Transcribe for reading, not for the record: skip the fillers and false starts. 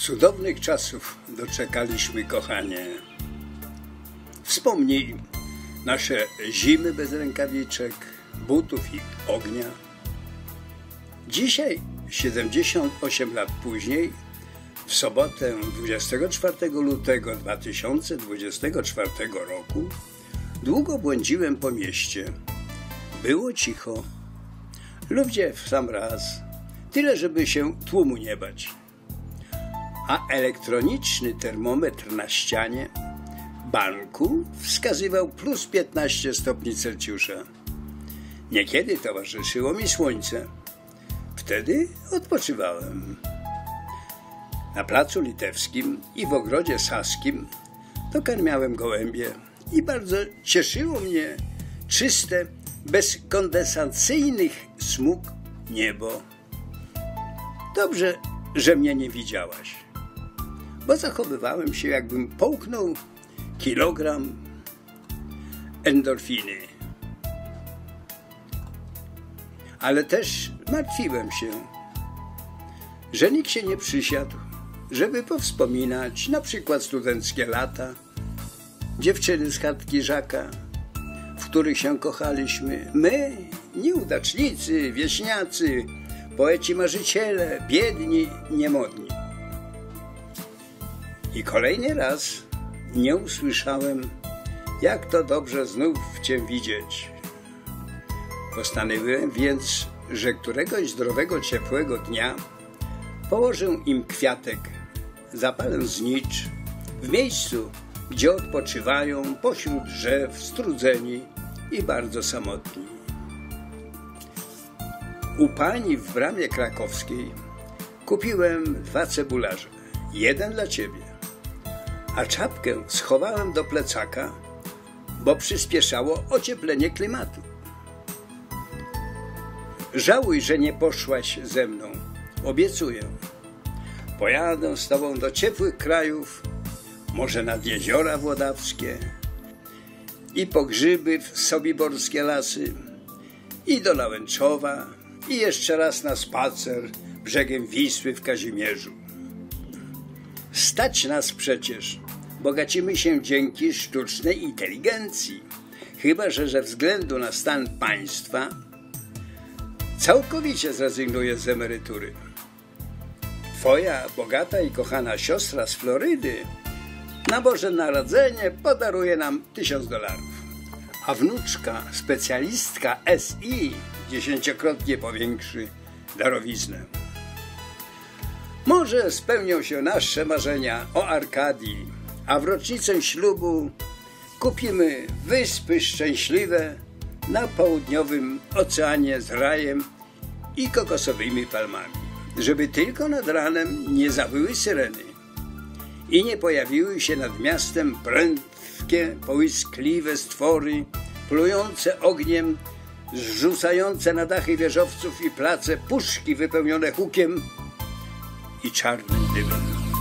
Cudownych czasów doczekaliśmy, kochanie. Wspomnij nasze zimy bez rękawiczek, butów i ognia. Dzisiaj, 78 lat później, w sobotę 24 lutego 2024 roku, długo błądziłem po mieście. Było cicho. Ludzie w sam raz, tyle żeby się tłumu nie bać. A elektroniczny termometr na ścianie banku wskazywał plus 15 stopni Celsjusza. Niekiedy towarzyszyło mi słońce. Wtedy odpoczywałem. Na placu Litewskim i w ogrodzie Saskim dokarmiałem gołębie i bardzo cieszyło mnie czyste, bez kondensacyjnych smug niebo. Dobrze, że mnie nie widziałaś, bo zachowywałem się, jakbym połknął kilogram endorfiny. Ale też martwiłem się, że nikt się nie przysiadł, żeby powspominać na przykład studenckie lata, dziewczyny z chatki Żaka, w których się kochaliśmy. My, nieudacznicy, wieśniacy, poeci marzyciele, biedni, niemodni. I kolejny raz nie usłyszałem, jak to dobrze znów Cię widzieć. Postanowiłem więc, że któregoś zdrowego, ciepłego dnia położę im kwiatek, zapalę znicz w miejscu, gdzie odpoczywają pośród drzew strudzeni i bardzo samotni. U pani w bramie krakowskiej kupiłem 2 cebularze, jeden dla ciebie, a czapkę schowałem do plecaka, bo przyspieszało ocieplenie klimatu. Żałuj, że nie poszłaś ze mną, obiecuję. Pojadę z tobą do ciepłych krajów, może nad jeziora włodawskie i po grzyby w sobiborskie lasy i do Nałęczowa i jeszcze raz na spacer brzegiem Wisły w Kazimierzu. Stać nas przecież, bogacimy się dzięki sztucznej inteligencji, chyba że ze względu na stan państwa całkowicie zrezygnuję z emerytury. Twoja bogata i kochana siostra z Florydy na Boże Narodzenie podaruje nam $1000, a wnuczka, specjalistka SI 10-krotnie powiększy darowiznę. Może spełnią się nasze marzenia o Arkadii, a w rocznicę ślubu kupimy wyspy szczęśliwe na południowym oceanie z rajem i kokosowymi palmami, żeby tylko nad ranem nie zawyły syreny i nie pojawiły się nad miastem prędkie, połyskliwe stwory, plujące ogniem, zrzucające na dachy wieżowców i place puszki wypełnione hukiem i czarnym dymem.